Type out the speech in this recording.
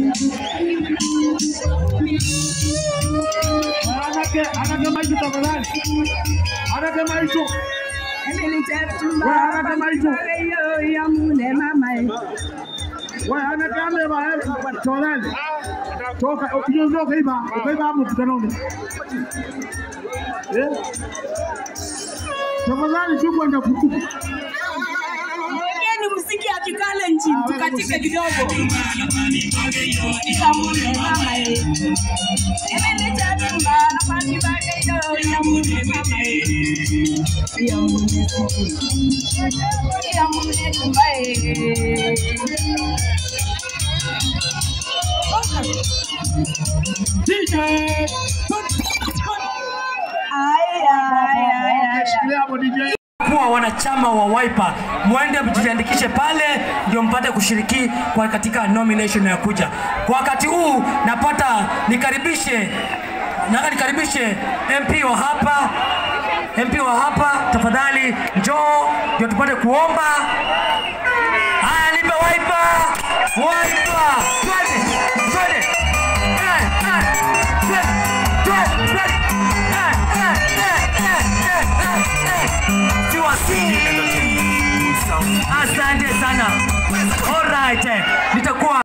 Anake maitu tafadhali. Anake maitu. Anake maitu. Wewe anake ameba tafadhali. Toka ukijua kaiba mkutanoni. Tafadhali chukua ndio kutupa. Ni muziki ya Kikalenjin tukatika kidogo. Kwa wanachama wa Wiper muende mjiandikishe pale ndio mpate kushiriki kwa katika nomination ya kuja. Kwa wakati huu napata nikaribishe MP wa hapa tafadhali njoo ndio tupate kuomba. Haya nipe Wiper. Twende. Asante sana. All right. Nitakuwa